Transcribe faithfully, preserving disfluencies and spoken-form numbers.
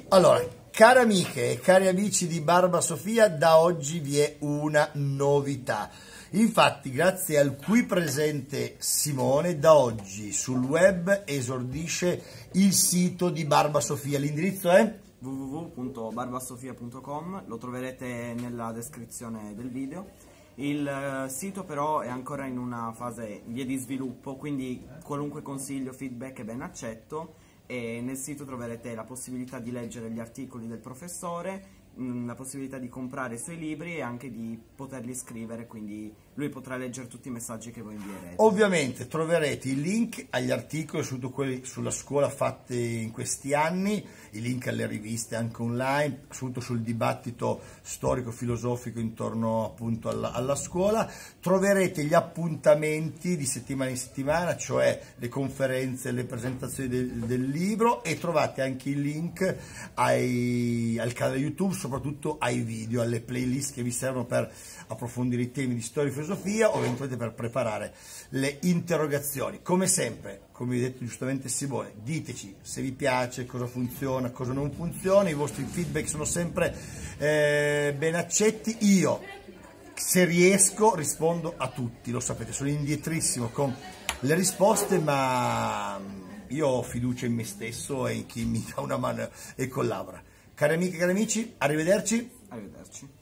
Allora, care amiche e cari amici di Barba Sofia, da oggi vi è una novità. Infatti, grazie al qui presente Simone, da oggi sul web esordisce il sito di Barba Sofia. L'indirizzo è w w w punto barbasofia punto com, lo troverete nella descrizione del video. Il sito però è ancora in una fase via di sviluppo, quindi qualunque consiglio, feedback è ben accetto, e nel sito troverete la possibilità di leggere gli articoli del professore, la possibilità di comprare i suoi libri e anche di poterli scrivere, quindi lui potrà leggere tutti i messaggi che voi invierete. Ovviamente troverete i link agli articoli su quelli sulla scuola fatti in questi anni, i link alle riviste anche online, soprattutto sul dibattito storico-filosofico intorno appunto alla, alla scuola. Troverete gli appuntamenti di settimana in settimana, cioè le conferenze, le presentazioni del, del libro, e trovate anche i link ai, al canale YouTube, soprattutto ai video, alle playlist che vi servono per approfondire i temi di storia e filosofia, o eventualmente per preparare le interrogazioni. Come sempre, come vi ha detto giustamente Simone, diteci se vi piace, cosa funziona, cosa non funziona, i vostri feedback sono sempre eh, ben accetti. Io, se riesco, rispondo a tutti, lo sapete, sono indietrissimo con le risposte, ma io ho fiducia in me stesso e in chi mi dà una mano e collabora. Cari amiche e cari amici, arrivederci. Arrivederci.